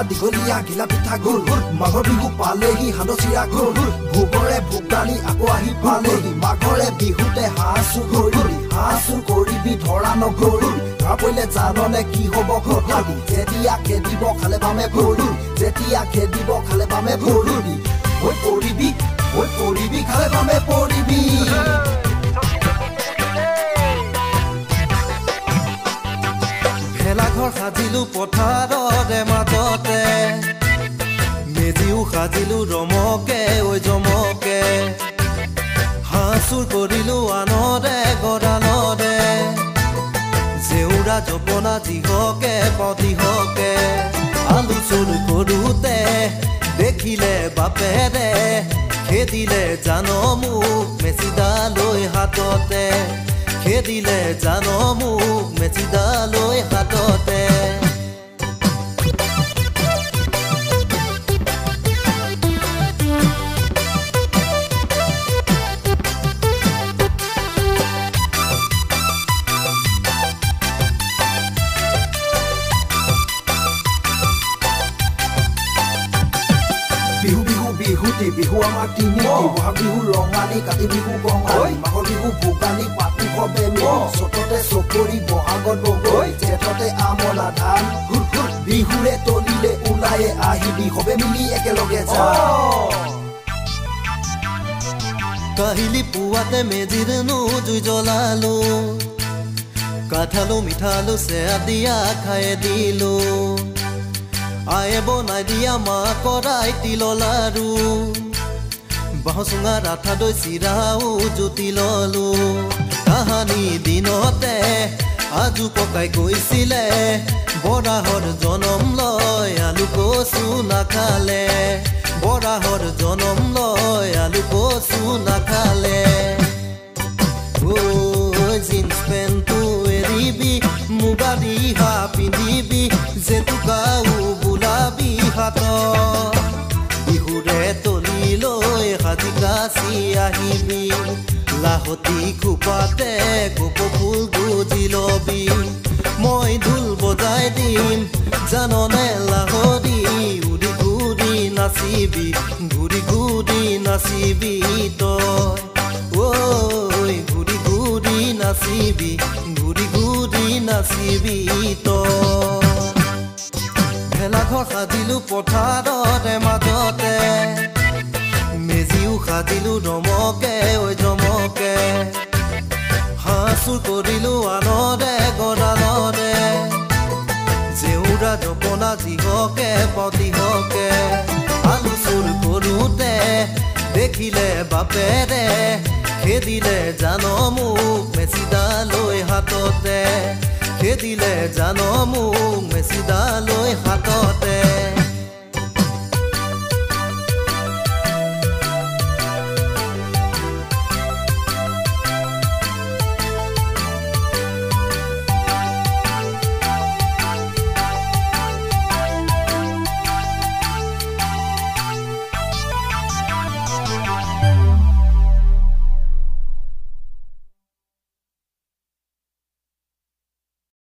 দীঘলীয়া ঘিলা পিঠা গোল মাঘৰ বিহু পালেহি সান্দহ চিৰা গোল ভোগৰে ভোগালী আকৌ আহি পালেহি মাঘৰে বিহুতে হাঁহ চুৰ কৰিবি ধৰা নগৰি ধৰা পৰিলে জাননে কি হ'ব ঘটালি যেতিয়া খেদিব খালে বামে ভৰি যেতিয়া খেদিব খালে বামে ভৰিবি হৈ পৰিবি খালে বামে পৰিবি ভেলাঘৰ সাজিলো পথাৰৰে মাজতে মেজিও সাজিলো ৰমকে ঐ জমকে হাঁহ চুৰ কৰিলো আনৰে গৰালৰে জেউৰা জপনা যিহকে পদিহকে আলু চুৰ কৰোঁতে দেখিলে বাপেৰে খেদিলে জানো মোক মেচিডালৈ হাততে খেদিলে জানো মোক মেচিডালৈ হাততে বিহু আমাৰ তিনি বহাগ বিহু ৰঙালী কাতি বিহু কঙালী মাঘৰ বিহু ভোগালী পাতি সবে চততে চকৰি বহাগত বগৈ জেঠতে আমলা ধান বিহুৰে তলিলে ওলাই আহিবি সবে মিলি একেলগে কাহিলি পুৱাতে মেজিৰনো জুই জ্বলালো কাঠালো মিঠালো চেয়া দিয়া খাই দিলো আয়ে বনাই দিয়া মা কৰাই তিল লাৰু বাঁহচুঙা ৰাঠা দৈ চিৰাও জুতি ললো কাহানি দিনতে আজু ককাই কৈছিলে বৰাহৰ জনম লয় আলু কচু নাখালে বৰাহৰ জনম লয় আলু কচু নাখালে জিন্স পেণ্টটো এৰিবি মুগা ৰিহা পিন্ধিবি জেতুকাও বোলাবি হাত বিহুৰে তলিলৈ সাজি কাচি আহিবি লাহতি খোপাতে কপৌ ফুল গুজি লবি মই ঢোল বজাই দিম জাননে লাহৰি উৰি ঘূৰি নাচিবি ঘূৰি ঘূৰি নাচিবি তই ঐ ঘূৰি ঘূৰি নাচিবি ঘূৰি ঘূৰি নাচিবি তই ভেলাঘৰ সাজিলো পথাৰৰে মাজতে মেজিও সাজিলো ৰমকে ঐ জমকে হাঁহ চুৰ কৰিলো আনৰে গৰালৰে জেউৰা জপনা যিহকে পদিহকে আলু চুৰ কৰোঁতে দেখিলে বাপেৰে খেদিলে জানো মোক মেচিডালৈ হাততে খেদিলে জানো মোক মেচিডালৈ হাততে